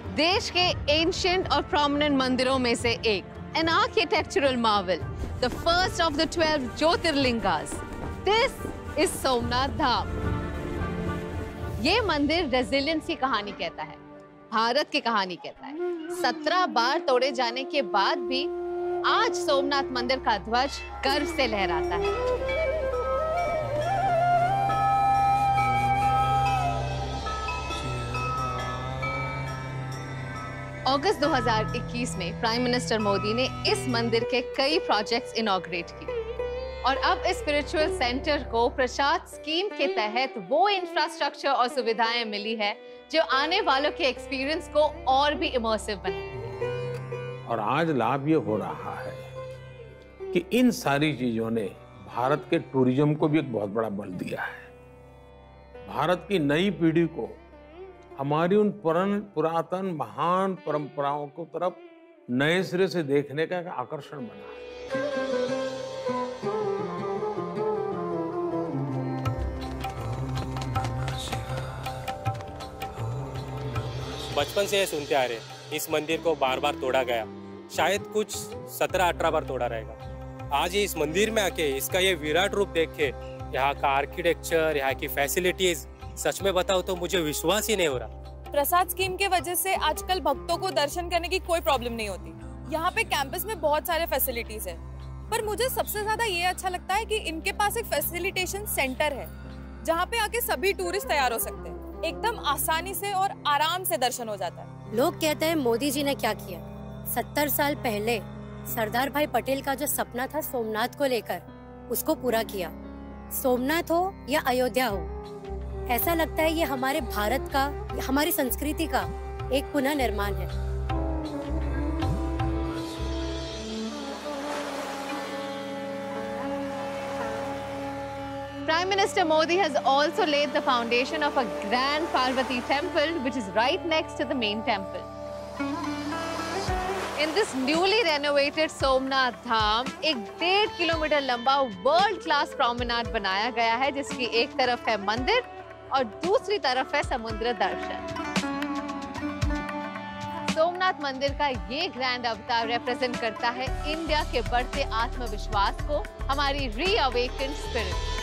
देश के एंशिएंट और प्रोमिनेंट मंदिरों में से एक, an architectural marvel, the first of the 12 Jyotirlingas. This is Somnath धाम। ये मंदिर रेजिलियंस की कहानी कहता है, भारत की कहानी कहता है। 17 बार तोड़े जाने के बाद भी आज सोमनाथ मंदिर का ध्वज गर्व से लहराता है। अगस्त 2021 में प्राइम मिनिस्टर मोदी ने इस मंदिर के कई प्रोजेक्ट्स इनॉग्रेट किए और अब इस स्पिरिचुअल सेंटर को प्रसाद स्कीम के तहत वो इंफ्रास्ट्रक्चर और सुविधाएं मिली है जो आने वालों के एक्सपीरियंस को और भी इमर्सिव बनाएंगे। और आज लाभ ये हो रहा है कि इन सारी चीजों ने भारत के टूरिज्म को भी एक बहुत बड़ा बल दिया है। भारत की नई पीढ़ी को हमारी उन पुरातन महान परंपराओं को तरफ नए सिरे से देखने का एक आकर्षण बना है। बचपन से ये सुनते आ रहे, इस मंदिर को बार बार तोड़ा गया, शायद कुछ 17-18 बार तोड़ा रहेगा। आज इस मंदिर में आके इसका ये विराट रूप देख के, यहाँ का आर्किटेक्चर, यहाँ की फैसिलिटीज, सच में बताओ तो मुझे विश्वास ही नहीं हो रहा। प्रसाद स्कीम के वजह से आजकल भक्तों को दर्शन करने की कोई प्रॉब्लम नहीं होती। यहाँ पे कैंपस में बहुत सारे फैसिलिटीज है, पर मुझे सबसे ज्यादा ये अच्छा लगता है कि इनके पास एक फैसिलिटेशन सेंटर है जहाँ पे आके सभी टूरिस्ट तैयार हो सकते हैं। एकदम आसानी से और आराम से दर्शन हो जाता है। लोग कहते हैं मोदी जी ने क्या किया। 70 साल पहले सरदार भाई पटेल का जो सपना था सोमनाथ को लेकर, उसको पूरा किया। सोमनाथ हो या अयोध्या हो, ऐसा लगता है ये हमारे भारत का, हमारी संस्कृति का एक पुनः निर्माण है। Prime Minister Modi has also laid the foundation of a grand Parvati temple, which is right next to the main temple. In this newly renovated Somnath Dham, एक 1.5 किलोमीटर लंबा वर्ल्ड क्लास प्रोमेनाड बनाया गया है, जिसकी एक तरफ है मंदिर और दूसरी तरफ है समुद्र दर्शन। सोमनाथ मंदिर का ये ग्रैंड अवतार रिप्रेजेंट करता है इंडिया के बढ़ते आत्मविश्वास को, हमारी रीअवेकेंड स्पिरिट।